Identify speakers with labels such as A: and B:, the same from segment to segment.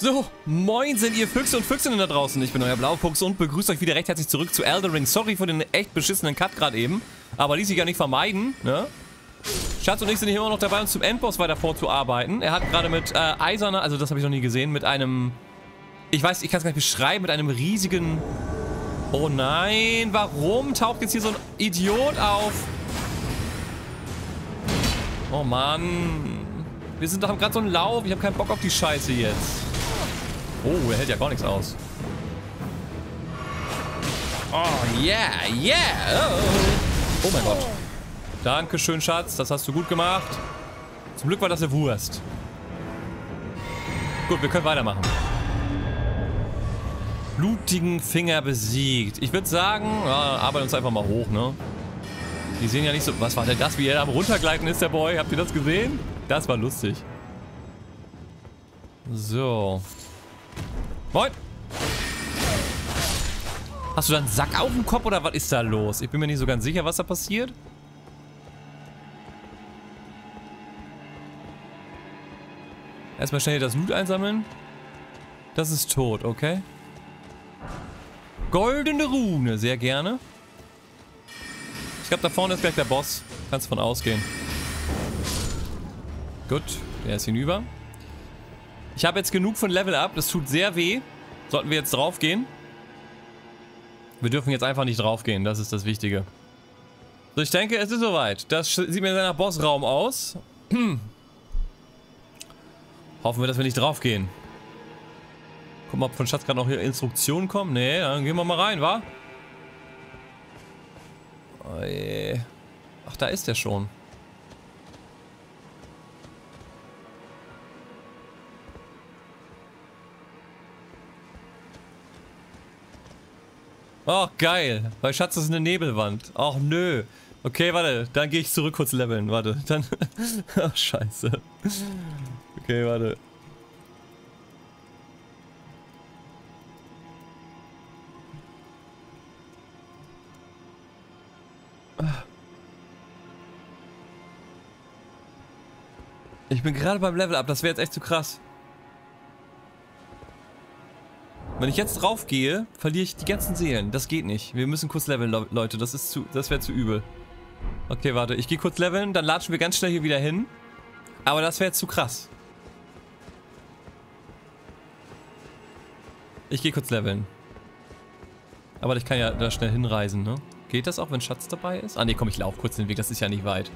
A: So, moin sind ihr Füchse und Füchsinnen da draußen. Ich bin euer Blaufuchs und begrüße euch wieder recht herzlich zurück zu Elden Ring. Sorry für den echt beschissenen Cut gerade eben, aber ließ sich ja nicht vermeiden, ne? Schatz und ich sind hier immer noch dabei, uns zum Endboss weiter vorzuarbeiten. Er hat gerade mit eiserner, also das habe ich noch nie gesehen, mit einem, ich weiß, ich kann es gar nicht beschreiben, mit einem riesigen... Oh nein, warum taucht jetzt hier so ein Idiot auf? Oh Mann. Wir sind doch gerade so einen Lauf, ich habe keinen Bock auf die Scheiße jetzt. Oh, er hält ja gar nichts aus. Oh, yeah, yeah. Oh mein Gott. Dankeschön, Schatz. Das hast du gut gemacht. Zum Glück war das eine Wurst. Gut, wir können weitermachen. Blutigen Finger besiegt. Ich würde sagen, ja, arbeiten uns einfach mal hoch, ne? Die sehen ja nicht so... Was war denn das, wie er da am runtergleiten ist, der Boy? Habt ihr das gesehen? Das war lustig. So. Moin. Hast du da einen Sack auf dem Kopf oder was ist da los? Ich bin mir nicht so ganz sicher, was da passiert. Erstmal schnell das Loot einsammeln. Das ist tot, okay. Goldene Rune, sehr gerne. Ich glaube, da vorne ist gleich der Boss. Kannst von ausgehen. Gut, der ist hinüber. Ich habe jetzt genug von Level Up. Das tut sehr weh. Sollten wir jetzt draufgehen? Wir dürfen jetzt einfach nicht draufgehen. Das ist das Wichtige. So, ich denke, es ist soweit. Das sieht mir nach Bossraum aus. Hoffen wir, dass wir nicht draufgehen. Gucken wir, ob von Schatz gerade noch hier Instruktionen kommen. Nee, dann gehen wir mal rein, wa? Oh je. Ach, da ist der schon. Oh, geil. Bei Schatz ist eine Nebelwand. Ach, nö. Okay, warte. Dann gehe ich zurück kurz leveln. Warte. Dann... Ach, scheiße. Okay, warte. Ich bin gerade beim Level Up. Das wäre jetzt echt zu krass. Wenn ich jetzt drauf gehe, verliere ich die ganzen Seelen. Das geht nicht. Wir müssen kurz leveln, Leute. Das wäre zu übel. Okay, warte. Ich gehe kurz leveln, dann latschen wir ganz schnell hier wieder hin. Aber das wäre jetzt zu krass. Ich gehe kurz leveln. Aber ich kann ja da schnell hinreisen, ne? Geht das auch, wenn Schatz dabei ist? Ah, ne, komm, ich laufe kurz den Weg. Das ist ja nicht weit.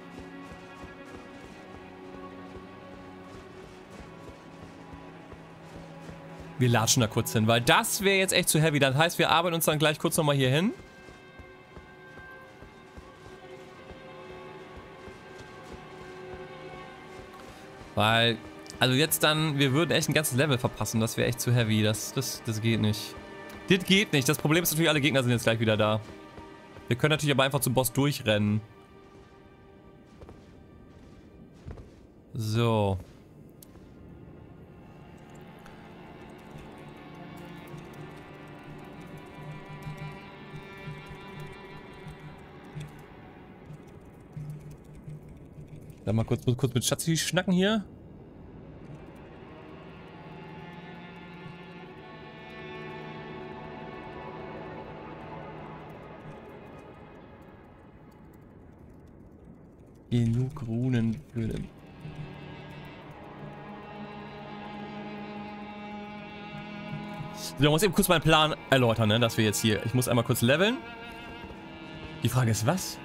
A: Wir latschen da kurz hin, weil das wäre jetzt echt zu heavy. Das heißt, wir arbeiten uns dann gleich kurz nochmal hier hin. Weil, also jetzt dann, wir würden echt ein ganzes Level verpassen. Das wäre echt zu heavy. Das geht nicht. Das geht nicht. Das Problem ist natürlich, alle Gegner sind jetzt gleich wieder da. Wir können natürlich aber einfach zum Boss durchrennen. So. Dann mal kurz mit Schatzi schnacken hier. Genug Runen für den... Ich muss eben kurz meinen Plan erläutern, ne, dass wir jetzt hier... Ich muss einmal kurz leveln. Die Frage ist, was?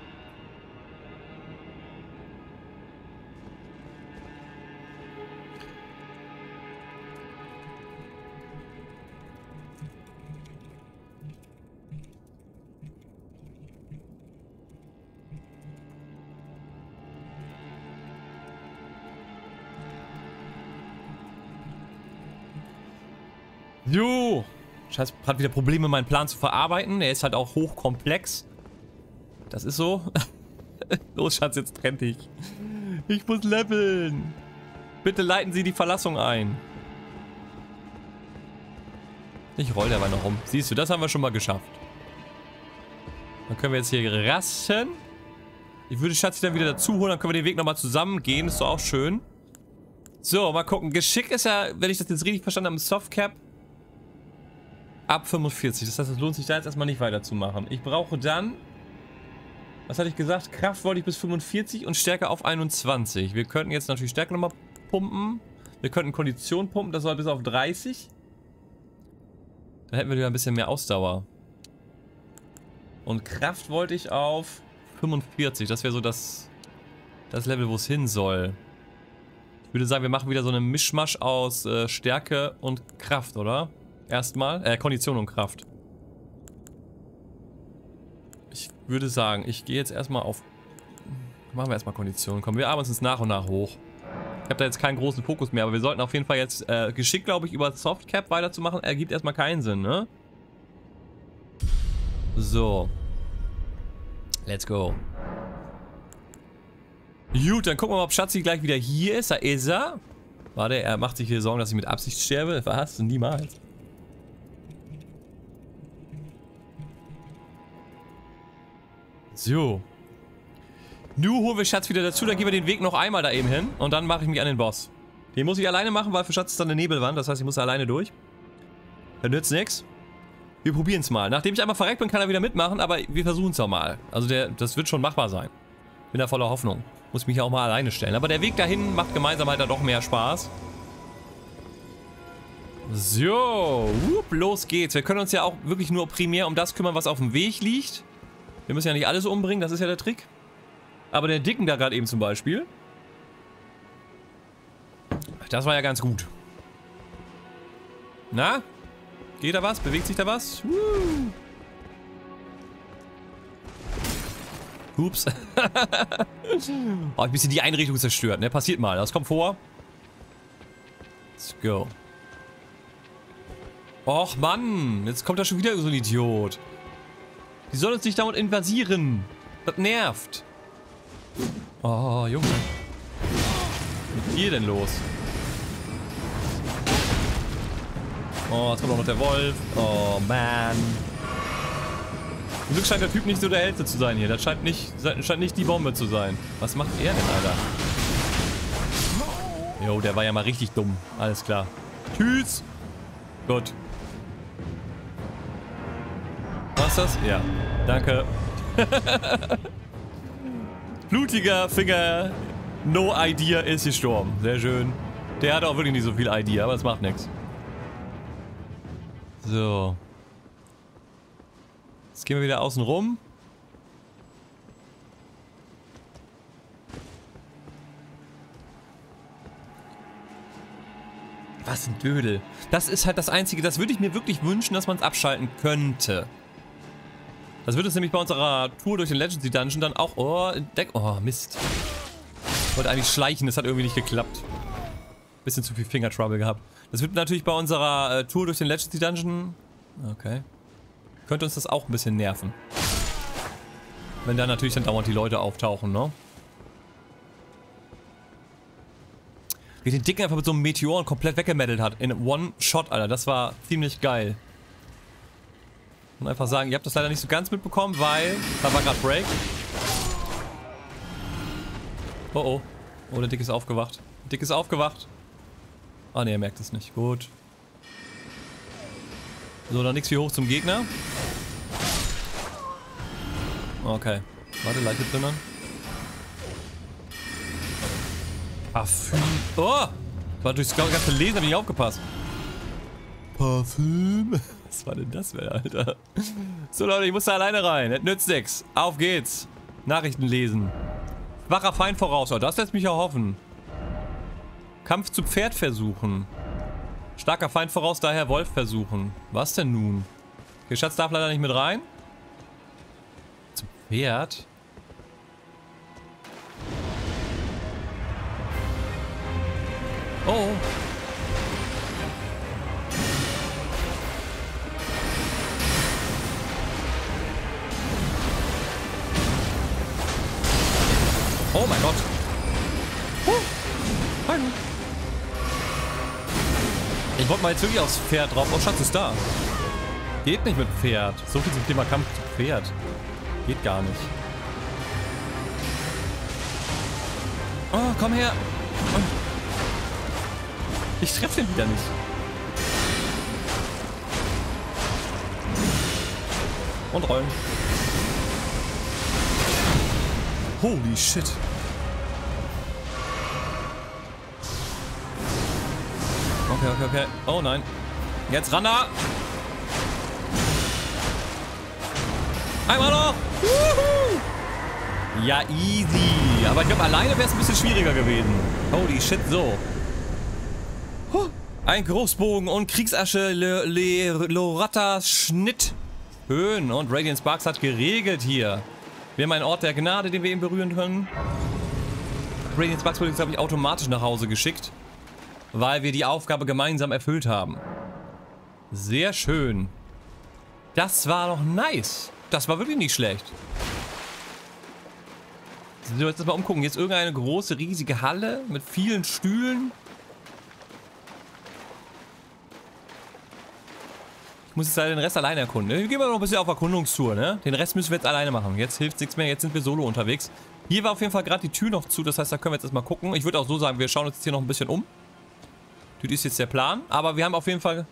A: Jo! Schatz hat wieder Probleme, meinen Plan zu verarbeiten. Er ist halt auch hochkomplex. Das ist so. Los, Schatz, jetzt trennt dich. Ich muss leveln. Bitte leiten Sie die Verlassung ein. Ich roll dabei noch rum. Siehst du, das haben wir schon mal geschafft. Dann können wir jetzt hier rasten. Ich würde Schatzi dann wieder dazu holen, dann können wir den Weg nochmal zusammen gehen. Ist doch auch schön. So, mal gucken. Geschick ist ja, wenn ich das jetzt richtig verstanden habe, im Softcap ab 45. Das heißt, es lohnt sich da jetzt erstmal nicht weiterzumachen. Ich brauche dann, was hatte ich gesagt? Kraft wollte ich bis 45 und Stärke auf 21. Wir könnten jetzt natürlich Stärke nochmal pumpen. Wir könnten Kondition pumpen, das soll bis auf 30. Dann hätten wir wieder ein bisschen mehr Ausdauer. Und Kraft wollte ich auf 45. Das wäre so das Level, wo es hin soll. Ich würde sagen, wir machen wieder so einen Mischmasch aus Stärke und Kraft, oder? Erstmal. Kondition und Kraft. Ich würde sagen, ich gehe jetzt erstmal auf... Machen wir erstmal Kondition. Komm, wir arbeiten uns nach und nach hoch. Ich habe da jetzt keinen großen Fokus mehr, aber wir sollten auf jeden Fall jetzt geschickt, glaube ich, über Softcap weiterzumachen. Ergibt erstmal keinen Sinn, ne? So. Let's go. Gut, dann gucken wir mal, ob Schatzi gleich wieder hier ist. Da ist er. Warte, er macht sich hier Sorgen, dass ich mit Absicht sterbe. Was? Niemals. So. Nun holen wir Schatz wieder dazu. Dann gehen wir den Weg noch einmal da eben hin. Und dann mache ich mich an den Boss. Den muss ich alleine machen, weil für Schatz ist dann eine Nebelwand. Das heißt, ich muss da alleine durch. Dann nützt nichts. Wir probieren es mal. Nachdem ich einmal verreckt bin, kann er wieder mitmachen. Aber wir versuchen es auch mal. Also das wird schon machbar sein. Bin da voller Hoffnung. Muss mich ja auch mal alleine stellen. Aber der Weg dahin macht gemeinsam halt dann doch mehr Spaß. So. Los geht's. Wir können uns ja auch wirklich nur primär um das kümmern, was auf dem Weg liegt. Wir müssen ja nicht alles umbringen. Das ist ja der Trick. Aber der Dicken da gerade eben zum Beispiel. Das war ja ganz gut. Na? Geht da was? Bewegt sich da was? Ups. Oh, ein bisschen die Einrichtung zerstört, ne? Passiert mal. Das kommt vor. Let's go. Och, Mann. Jetzt kommt da schon wieder so ein Idiot. Die sollen uns nicht dauernd invasieren. Das nervt. Oh, Junge. Was ist mit dir denn los? Oh, jetzt kommt auch noch der Wolf. Oh, man. Zum Glück scheint der Typ nicht so der Hellste zu sein hier. Das scheint nicht die Bombe zu sein. Was macht er denn, Alter? Jo, der war ja mal richtig dumm. Alles klar. Tschüss. Gut. Was ist das? Ja. Danke. Blutiger Finger. No Idea ist gestorben. Sehr schön. Der hat auch wirklich nicht so viel Idea, aber das macht nichts. So. Jetzt gehen wir wieder außen rum. Was ein Dödel. Das ist halt das Einzige, das würde ich mir wirklich wünschen, dass man es abschalten könnte. Das wird es nämlich bei unserer Tour durch den Legacy Dungeon dann auch... Oh, oh, Mist. Ich wollte eigentlich schleichen, das hat irgendwie nicht geklappt. Bisschen zu viel Finger Trouble gehabt. Das wird natürlich bei unserer Tour durch den Legacy Dungeon... Okay. Könnte uns das auch ein bisschen nerven. Wenn da natürlich dann dauernd die Leute auftauchen, ne? Wie den Dicken einfach mit so einem Meteoren komplett weggemeddelt hat. In One-Shot, Alter. Das war ziemlich geil. Und einfach sagen, ihr habt das leider nicht so ganz mitbekommen, weil... Da war gerade Break. Oh oh. Oh, der Dick ist aufgewacht. Der Dick ist aufgewacht. Ah ne, er merkt es nicht. Gut. So, dann nichts wie hoch zum Gegner. Okay. Warte, Leiche drinnen. Parfüm. Oh! War durchs ganze Lesen, hab ich nicht aufgepasst. Parfüm. Was war denn das, Alter? So, Leute, ich muss da alleine rein. Das nützt nix. Auf geht's. Nachrichten lesen. Schwacher Feind voraus. Oh, das lässt mich erhoffen. Kampf zu Pferd versuchen. Starker Feind voraus, daher Wolf versuchen. Was denn nun? Okay, Schatz darf leider nicht mit rein. Zu Pferd? Oh. Oh mein Gott. Hallo. Ich wollte mal jetzt wirklich aufs Pferd drauf. Oh, Schatz ist da. Geht nicht mit Pferd. So viel zum Thema Kampf zu Pferd. Geht gar nicht. Oh, komm her. Ich treffe den wieder nicht. Und rollen. Holy shit. Okay. Oh nein. Jetzt ran da. Einmal noch. Woohoo. Ja, easy. Aber ich glaube, alleine wäre es ein bisschen schwieriger gewesen. Holy shit, so. Ein Großbogen und Kriegsasche, Lorata Schnitt. Schön. Und Radiant Sparks hat geregelt hier. Wir haben einen Ort der Gnade, den wir eben berühren können. Radiant Sparks wurde, glaube ich, automatisch nach Hause geschickt, weil wir die Aufgabe gemeinsam erfüllt haben. Sehr schön. Das war doch nice. Das war wirklich nicht schlecht. So, jetzt mal umgucken. Jetzt irgendeine große, riesige Halle mit vielen Stühlen. Ich muss jetzt leider den Rest alleine erkunden. Gehen wir noch ein bisschen auf Erkundungstour, ne? Den Rest müssen wir jetzt alleine machen. Jetzt hilft nichts mehr. Jetzt sind wir solo unterwegs. Hier war auf jeden Fall gerade die Tür noch zu. Das heißt, da können wir jetzt erstmal gucken. Ich würde auch so sagen, wir schauen uns jetzt hier noch ein bisschen um. Das ist jetzt der Plan. Aber wir haben auf jeden Fall...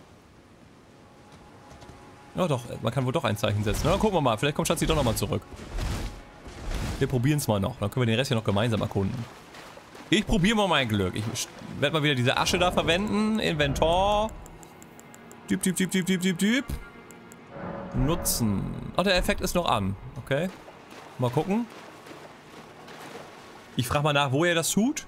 A: Ja doch, man kann wohl doch ein Zeichen setzen. Na, dann gucken wir mal. Vielleicht kommt Schatzi doch nochmal zurück. Wir probieren es mal noch. Dann können wir den Rest hier noch gemeinsam erkunden. Ich probiere mal mein Glück. Ich werde mal wieder diese Asche da verwenden. Inventar. Typ. Nutzen. Oh, der Effekt ist noch an. Okay. Mal gucken. Ich frage mal nach, wo er das tut.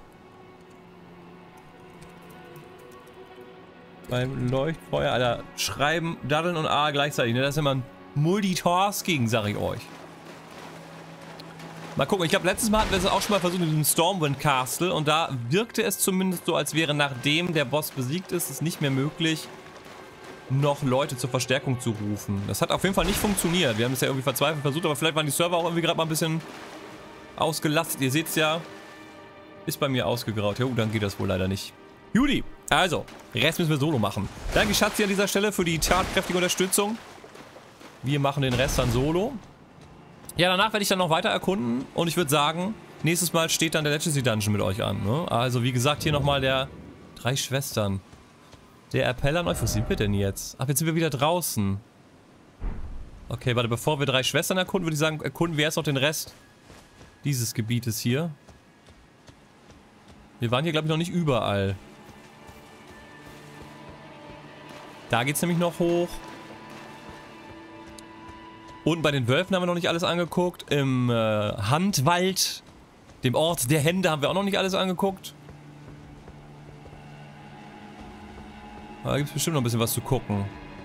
A: Beim Leuchtfeuer, Alter. Schreiben, daddeln und A gleichzeitig. Ne? Das ist immer ein Multitasking, sag ich euch. Mal gucken. Ich glaube, letztes Mal hatten wir es auch schon mal versucht mit diesem Stormwind Castle. Und da wirkte es zumindest so, als wäre, nachdem der Boss besiegt ist, es nicht mehr möglich, noch Leute zur Verstärkung zu rufen. Das hat auf jeden Fall nicht funktioniert. Wir haben es ja irgendwie verzweifelt versucht, aber vielleicht waren die Server auch irgendwie gerade mal ein bisschen ausgelastet. Ihr seht es ja. Ist bei mir ausgegraut. Jo, dann geht das wohl leider nicht. Judy, also, Rest müssen wir solo machen. Danke Schatzi an dieser Stelle für die tatkräftige Unterstützung. Wir machen den Rest dann solo. Ja, danach werde ich dann noch weiter erkunden und ich würde sagen, nächstes Mal steht dann der Legacy Dungeon mit euch an. Ne? Also wie gesagt, hier nochmal der 3 Schwestern. Der Appell an euch, wo sind wir denn jetzt? Ach, jetzt sind wir wieder draußen. Okay, warte, bevor wir 3 Schwestern erkunden, würde ich sagen, erkunden wir erst noch den Rest dieses Gebietes hier. Wir waren hier, glaube ich, noch nicht überall. Da geht es nämlich noch hoch. Unten bei den Wölfen haben wir noch nicht alles angeguckt. Im Handwald, dem Ort der Hände, haben wir auch noch nicht alles angeguckt. Da gibt es bestimmt noch ein bisschen was zu gucken.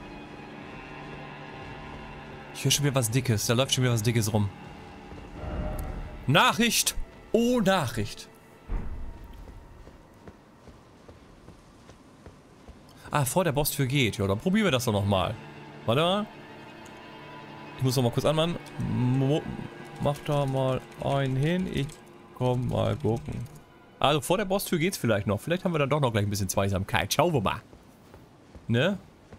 A: Ich höre schon wieder was Dickes. Da läuft schon wieder was Dickes rum. Nachricht! Oh, Nachricht! Ah, vor der Bosstür geht. Ja, dann probieren wir das doch nochmal. Warte mal. Ich muss noch mal kurz anmachen. Mach da mal einen hin. Ich komm mal gucken. Also vor der Bosstür geht's vielleicht noch. Vielleicht haben wir dann doch noch gleich ein bisschen Zweisamkeit. Schauen wir mal. Ne?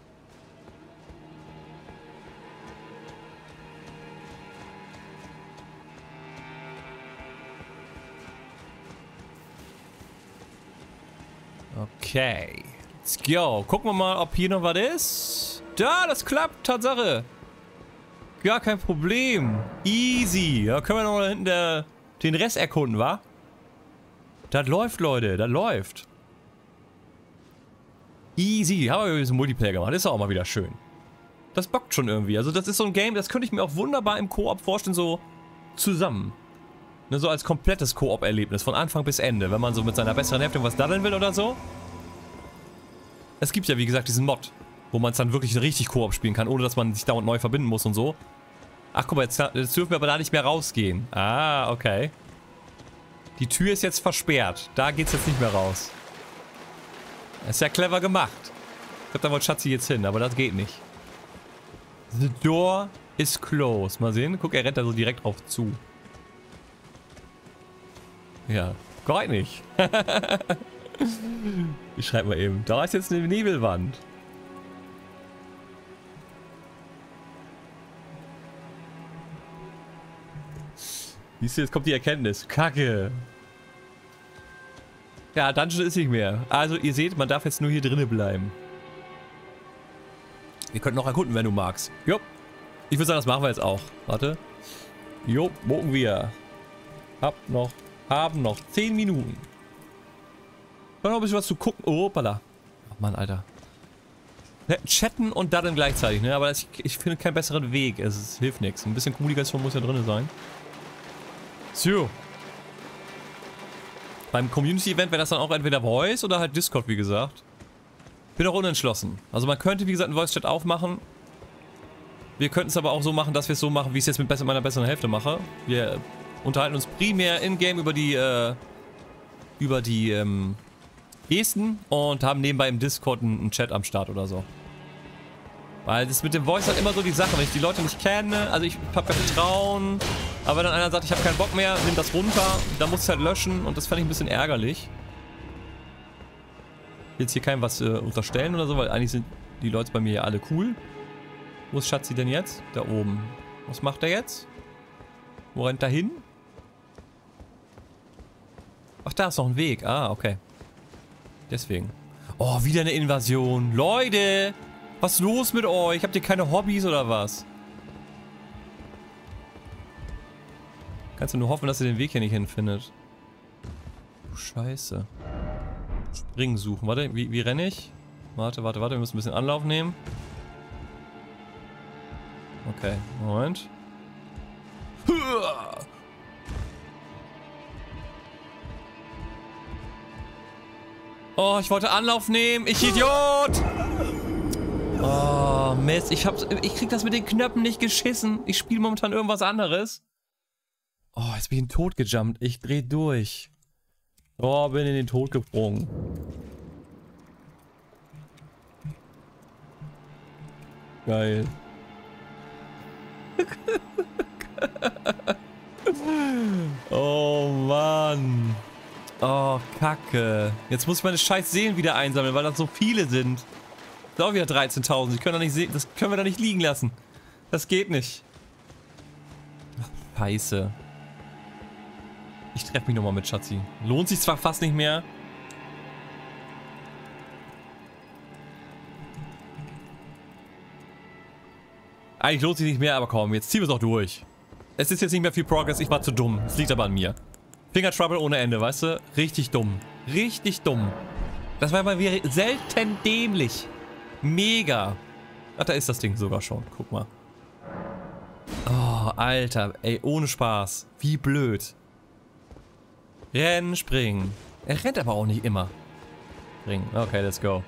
A: Okay. Let's go. Gucken wir mal, ob hier noch was ist. Da, das klappt. Tatsache. Gar kein Problem. Easy. Da können wir noch mal hinten den Rest erkunden, wa? Das läuft, Leute. Das läuft. Easy. Haben wir ein bisschen Multiplayer gemacht. Das ist auch mal wieder schön. Das bockt schon irgendwie. Also das ist so ein Game, das könnte ich mir auch wunderbar im Koop vorstellen, so zusammen. Ne, so als komplettes Koop-Erlebnis, von Anfang bis Ende. Wenn man so mit seiner besseren Hälfte was daddeln will oder so. Es gibt ja, wie gesagt, diesen Mod, wo man es dann wirklich richtig Koop spielen kann, ohne dass man sich dauernd neu verbinden muss und so. Ach, guck mal, jetzt dürfen wir aber da nicht mehr rausgehen. Ah, okay. Die Tür ist jetzt versperrt. Da geht's jetzt nicht mehr raus. Das ist ja clever gemacht. Ich glaube, da wollte Schatzi jetzt hin, aber das geht nicht. The door is closed. Mal sehen. Guck, er rennt da so direkt drauf zu. Ja, geht nicht. Ich schreibe mal eben. Da ist jetzt eine Nebelwand. Siehst du, jetzt kommt die Erkenntnis. Kacke. Ja, Dungeon ist nicht mehr. Also ihr seht, man darf jetzt nur hier drinnen bleiben. Wir könnten noch erkunden, wenn du magst. Jo. Ich würde sagen, das machen wir jetzt auch. Warte. Jo, morgen wir. Haben noch 10 Minuten. Noch ein bisschen was zu gucken. Oh, hoppala. Oh Mann, Alter. Ja, chatten und daddeln gleichzeitig, ne? Aber ich finde keinen besseren Weg. Es hilft nichts. Ein bisschen Kommunikation muss ja drin sein. So. Beim Community-Event wäre das dann auch entweder Voice oder halt Discord, wie gesagt. Bin auch unentschlossen. Also man könnte, wie gesagt, einen Voice-Chat aufmachen. Wir könnten es aber auch so machen, dass wir es so machen, wie ich es jetzt mit meiner besseren Hälfte mache. Wir unterhalten uns primär in-game über die Gesten und haben nebenbei im Discord einen Chat am Start oder so. Weil das mit dem Voice halt immer so die Sache, wenn ich die Leute nicht kenne, also ich habe kein Vertrauen, aber wenn dann einer sagt, ich habe keinen Bock mehr, nimm das runter, dann muss ich halt löschen und das fand ich ein bisschen ärgerlich. Jetzt hier keinem was unterstellen oder so, weil eigentlich sind die Leute bei mir ja alle cool. Wo ist Schatzi denn jetzt? Da oben. Was macht er jetzt? Wo rennt er hin? Ach, da ist noch ein Weg. Ah, okay. Deswegen. Oh, wieder eine Invasion. Leute! Was ist los mit euch? Habt ihr keine Hobbys oder was? Kannst du nur hoffen, dass ihr den Weg hier nicht hinfindet. Du Scheiße. Springen suchen. Warte, wie renne ich? Warte. Wir müssen ein bisschen Anlauf nehmen. Okay, Moment. Oh, ich wollte Anlauf nehmen. Ich Idiot! Oh, Mist. Ich krieg das mit den Knöpfen nicht geschissen. Ich spiele momentan irgendwas anderes. Oh, jetzt bin ich in den Tod gejumpt. Ich dreh durch. Oh, bin in den Tod gesprungen. Geil. Oh Mann. Oh, Kacke. Jetzt muss ich meine scheiß Seelen wieder einsammeln, weil das so viele sind. Das sind auch wieder 13.000. Die können doch nicht sehen. Das können wir da nicht liegen lassen. Das geht nicht. Ach, Scheiße. Ich treffe mich nochmal mit Schatzi. Lohnt sich zwar fast nicht mehr. Eigentlich lohnt sich nicht mehr, aber komm, jetzt ziehen wir es auch durch. Es ist jetzt nicht mehr viel Progress, ich war zu dumm. Es liegt aber an mir. Finger Trouble ohne Ende, weißt du? Richtig dumm. Richtig dumm. Das war mal wieder selten dämlich. Mega. Ach, da ist das Ding sogar schon. Guck mal. Oh, Alter. Ey, ohne Spaß. Wie blöd. Rennen, springen. Er rennt aber auch nicht immer. Springen. Okay, let's go.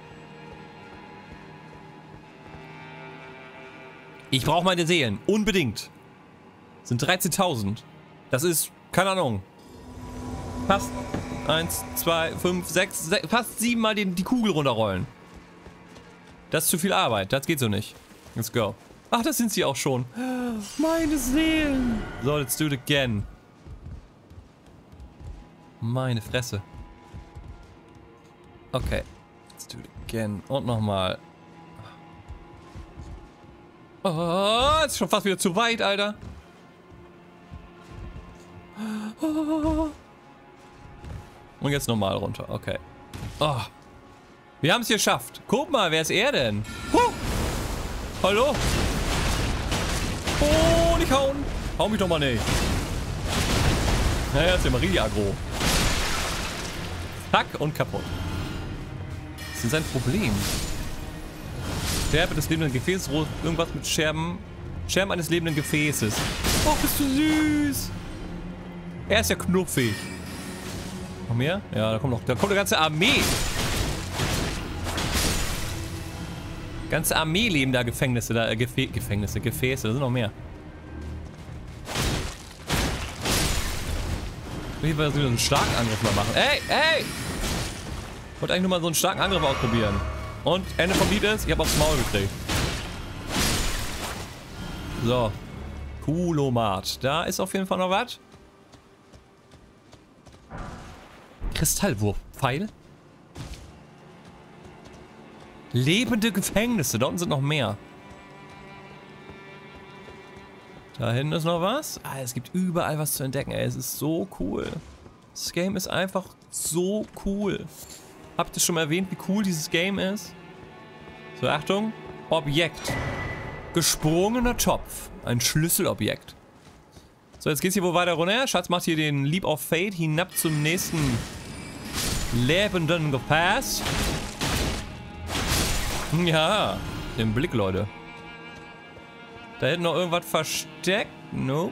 A: Ich brauche meine Seelen. Unbedingt. Das sind 13.000. Das ist, keine Ahnung. Fast 1, 2, 5, 6, fast 7 Mal die Kugel runterrollen. Das ist zu viel Arbeit. Das geht so nicht. Let's go. Ach, das sind sie auch schon. Meine Seelen. So, let's do it again. Meine Fresse. Okay. Let's do it again. Und nochmal. Oh, ist schon fast wieder zu weit, Alter. Und jetzt nochmal runter. Okay. Oh. Wir haben es geschafft. Guck mal, wer ist er denn? Hallo? Oh, nicht hauen. Hau mich doch mal nicht. Naja, ist ja mal richtig aggro. Zack und kaputt. Das ist sein Problem. Scherbe des lebenden Gefäßes, irgendwas mit Scherben. Scherben eines lebenden Gefäßes. Oh, bist du süß. Er ist ja knuffig. Noch mehr? Ja, da kommt eine ganze Armee. Ganze Armee lebender Gefängnisse, Gefäße, da sind noch mehr. Ich will wieder so einen starken Angriff mal machen. Ey, ey! Ich wollte eigentlich nur mal so einen starken Angriff ausprobieren. Und Ende vom Lied ist, ich habe aufs Maul gekriegt. So. Kulomat. Da ist auf jeden Fall noch was. Kristallwurfpfeil. Lebende Gefängnisse. Da unten sind noch mehr. Da hinten ist noch was. Ah, es gibt überall was zu entdecken. Ey, es ist so cool. Das Game ist einfach so cool. Habt ihr schon mal erwähnt, wie cool dieses Game ist? So, Achtung. Objekt. Gesprungener Topf. Ein Schlüsselobjekt. So, jetzt geht's hier wohl weiter runter. Schatz macht hier den Leap of Fate hinab zum nächsten lebenden Gefäß. Ja, im Blick, Leute. Da hinten noch irgendwas versteckt. Nope.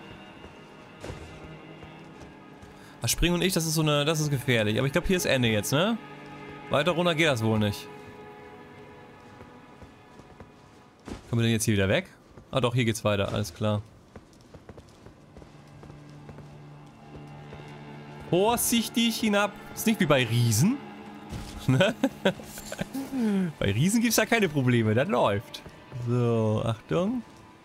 A: Ach, Spring und ich, das ist so eine, das ist gefährlich. Aber ich glaube, hier ist Ende jetzt, ne? Weiter runter geht das wohl nicht. Kommen wir denn jetzt hier wieder weg? Ah doch, hier geht's weiter, alles klar. Vorsichtig hinab. Ist nicht wie bei Riesen. Bei Riesen gibt es da keine Probleme, das läuft. So, Achtung.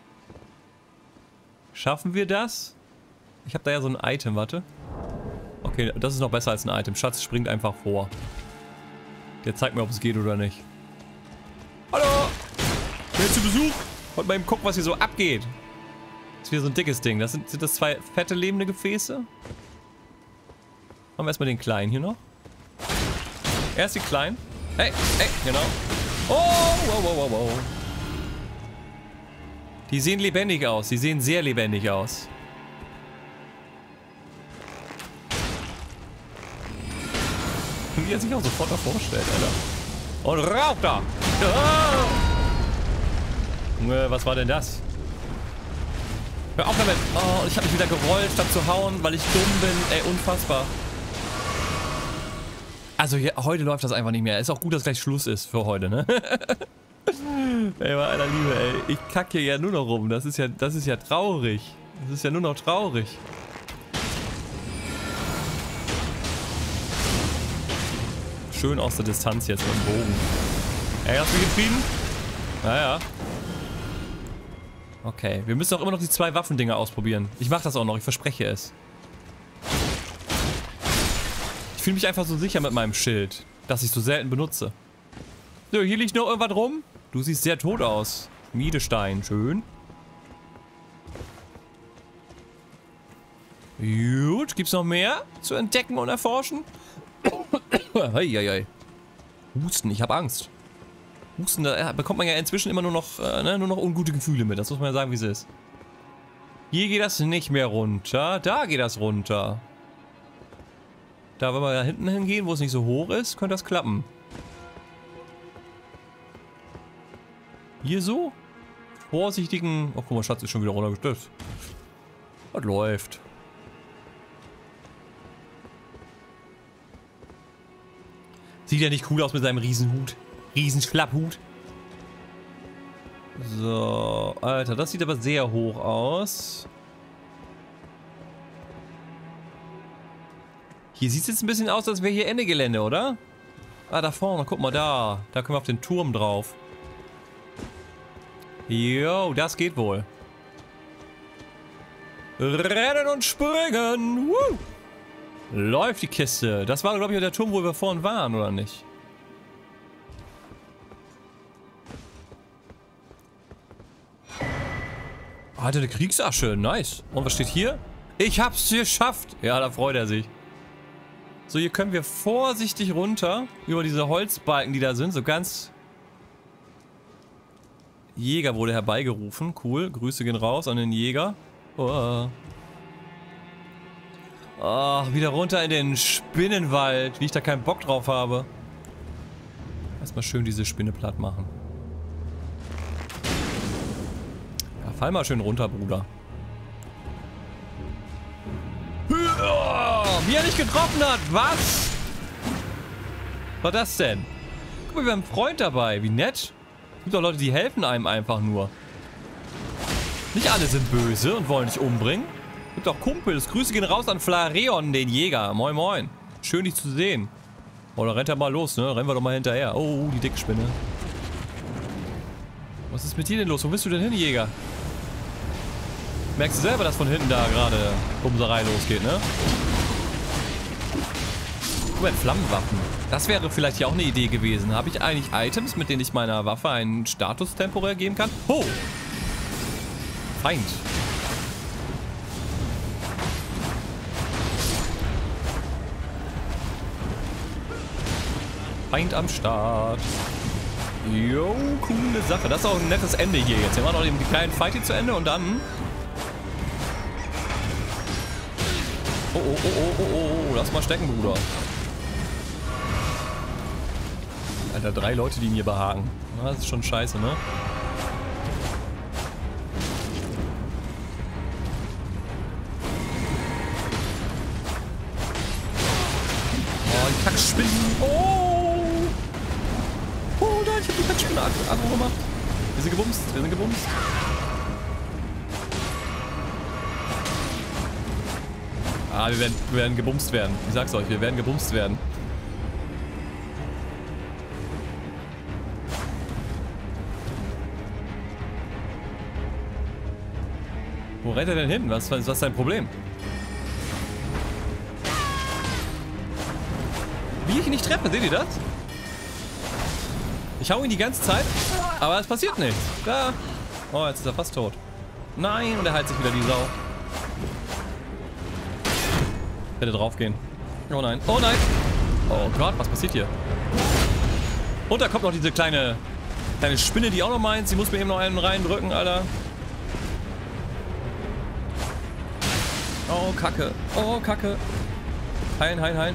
A: Schaffen wir das? Ich habe da ja so ein Item, warte. Okay, das ist noch besser als ein Item. Schatz springt einfach vor. Der zeigt mir, ob es geht oder nicht. Hallo! Wer zu Besuch? Wollt mal eben gucken, was hier so abgeht. Das ist wieder so ein dickes Ding. Sind das zwei fette lebende Gefäße? Machen wir erstmal den kleinen hier noch. Erst die kleinen. Hey, genau. Oh, wow, wow, wow, wow. Die sehen lebendig aus. Die sehen sehr lebendig aus. Wie er sich auch sofort davor stellt, Alter. Und raucht da! Junge, was war denn das? Hör auf damit! Oh, ich hab mich wieder gerollt, statt zu hauen, weil ich dumm bin. Ey, unfassbar. Also hier, heute läuft das einfach nicht mehr. Ist auch gut, dass gleich Schluss ist für heute, ne? Ey, bei aller Liebe, ey. Ich kacke hier ja nur noch rum. Das ist ja traurig. Das ist ja nur noch traurig. Schön aus der Distanz jetzt mit dem Bogen. Ey, hast du mich getrieben? Naja. Okay, wir müssen auch immer noch die 2 Waffendinger ausprobieren. Ich mach das auch noch, ich verspreche es. Ich fühle mich einfach so sicher mit meinem Schild, dass ich so selten benutze. So, hier liegt noch irgendwas rum. Du siehst sehr tot aus. Miedestein, schön. Gut, gibt's noch mehr zu entdecken und erforschen? Heieiei. Husten, ich habe Angst. Husten, da bekommt man ja inzwischen immer nur noch ungute Gefühle mit. Das muss man ja sagen, wie es ist. Hier geht das nicht mehr runter. Da geht das runter. Da, wenn wir da hinten hingehen, wo es nicht so hoch ist, könnte das klappen. Hier so? Vorsichtigen... Oh, guck mal, Schatz ist schon wieder runtergestürzt. Das läuft. Sieht ja nicht cool aus mit seinem Riesenhut. Riesenschlapphut. So, Alter, das sieht aber sehr hoch aus. Hier sieht es jetzt ein bisschen aus, als wäre hier Ende Gelände, oder? Ah, da vorne, guck mal da. Da können wir auf den Turm drauf. Jo, das geht wohl. Rennen und springen. Woo! Läuft die Kiste. Das war, glaube ich, der Turm, wo wir vorhin waren, oder nicht? Hatte eine Kriegsasche. Nice. Und was steht hier? Ich hab's geschafft. Ja, da freut er sich. So, hier können wir vorsichtig runter. Über diese Holzbalken, die da sind. So ganz... Jäger wurde herbeigerufen. Cool. Grüße gehen raus an den Jäger. Oh. Oh, wieder runter in den Spinnenwald, wie ich da keinen Bock drauf habe. Erstmal schön diese Spinne platt machen. Ja, fall mal schön runter, Bruder. Wie er nicht getroffen hat, was? Was war das denn? Guck mal, wir haben einen Freund dabei, wie nett. Es gibt auch Leute, die helfen einem einfach nur. Nicht alle sind böse und wollen dich umbringen. Gibt auch Kumpels. Grüße gehen raus an Flareon, den Jäger. Moin, moin. Schön, dich zu sehen. Oh, dann rennt er mal los, ne? Rennen wir doch mal hinterher. Oh, die Dickspinne. Was ist mit dir denn los? Wo bist du denn hin, Jäger? Merkst du selber, dass von hinten da gerade Bumserei losgeht, ne? Guck mal, Flammenwaffen. Das wäre vielleicht ja auch eine Idee gewesen. Habe ich eigentlich Items, mit denen ich meiner Waffe einen Status temporär geben kann? Oh! Feind. Feind am Start. Jo, coole Sache. Das ist auch ein nettes Ende hier jetzt. Wir machen noch den kleinen Fight hier zu Ende und dann... Oh, lass mal stecken, Bruder. Alter, 3 Leute, die mir behaken. Das ist schon scheiße, ne? Oh, die Kackspinnen. Oh, nein, ich hab die Kackspinne Aggro gemacht. Wir sind gebumst, Ah, wir werden gebumst werden. Ich sag's euch, wir werden gebumst werden. Wo rennt er denn hin? Was ist sein Problem? Wie ich ihn nicht treffe, seht ihr das? Ich hau ihn die ganze Zeit, aber es passiert nichts. Da. Oh, jetzt ist er fast tot. Nein, und er heilt sich wieder die Sau. Ich hätte draufgehen. Oh nein. Oh nein. Oh Gott, was passiert hier? Und da kommt noch diese kleine Spinne, die auch noch meint. Sie muss mir eben noch einen reindrücken, Alter. Oh, Kacke. Oh, Kacke. Heilen.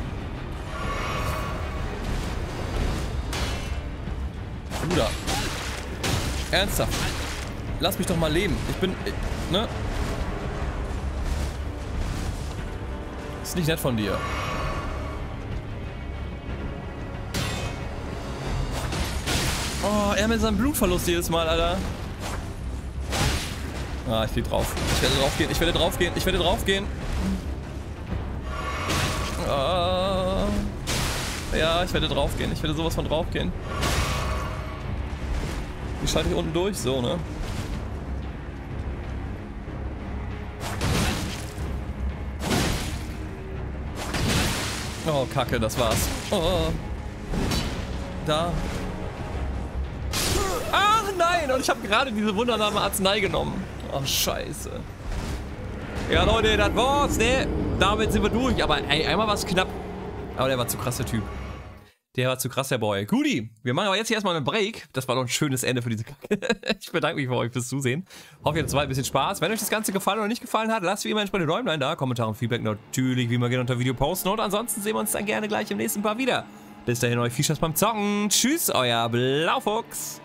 A: Bruder. Ernsthaft. Lass mich doch mal leben. Ne? Ist nicht nett von dir. Oh, er mit seinem Blutverlust jedes Mal, Alter. Ah, ich geh drauf. Ich werde draufgehen. Ja, ich werde draufgehen. Ich werde sowas von draufgehen. Wie schalte ich unten durch? So, ne? Oh, Kacke, das war's. Oh. Da. Ach nein, und ich habe gerade diese wundersame Arznei genommen. Ach, scheiße. Ja, Leute, das war's, ne? Damit sind wir durch. Aber ey, einmal war's knapp. Aber der war zu krass, der Typ. Der war zu krass, der Boy. Guti, wir machen aber jetzt hier erstmal einen Break. Das war doch ein schönes Ende für diese Kacke. Ich bedanke mich für euch fürs Zusehen. Hoffe, ihr hattet ein bisschen Spaß. Wenn euch das Ganze gefallen oder nicht gefallen hat, lasst wie immer entsprechende Däumlein da. Kommentare und Feedback natürlich, wie immer gerne unter Video posten. Und ansonsten sehen wir uns dann gerne gleich im nächsten Part wieder. Bis dahin euch viel Spaß beim Zocken. Tschüss, euer Blaufuchs.